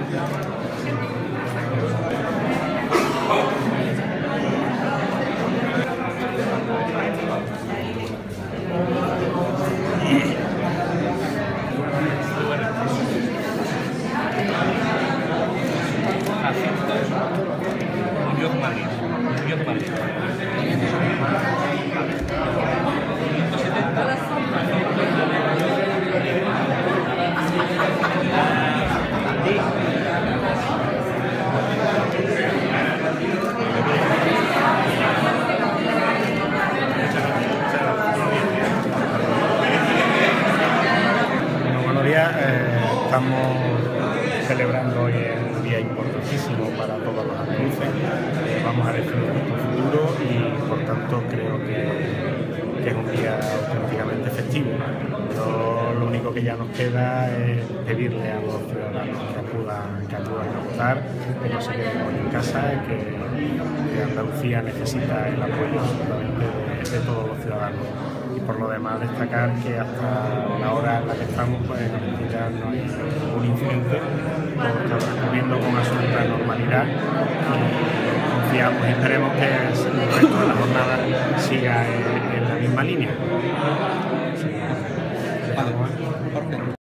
Estamos celebrando hoy un día importantísimo para todos los andaluces. Vamos a definir nuestro futuro y por tanto creo que es un día auténticamente festivo. Lo único que ya nos queda es pedirle a los ciudadanos que acudan a votar, que no se queden hoy en casa y que Andalucía necesita el apoyo absolutamente de todos los ciudadanos. Y por lo demás destacar que hasta la hora en la que estamos pues ya no hay ningún incidente, todo está transcurriendo con absoluta normalidad y confiamos y esperemos que el resto de la jornada siga en la misma línea.